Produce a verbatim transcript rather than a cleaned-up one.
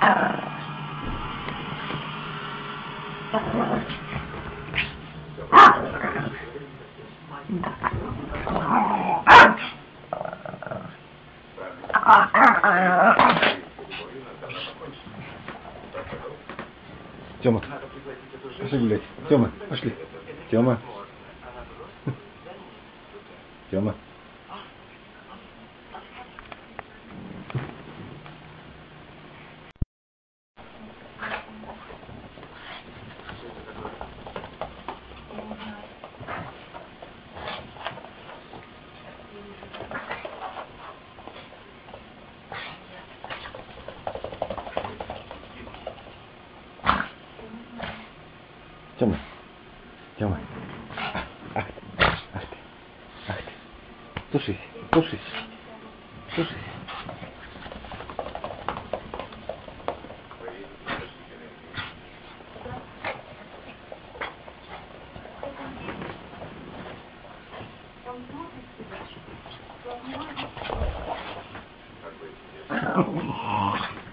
Тёма, пошли гулять. Тёма, пошли. Тёма. Тёма. Тёма, Тёма, ах, ах ты, ах ты, тушись, тушись, тушись. Oh.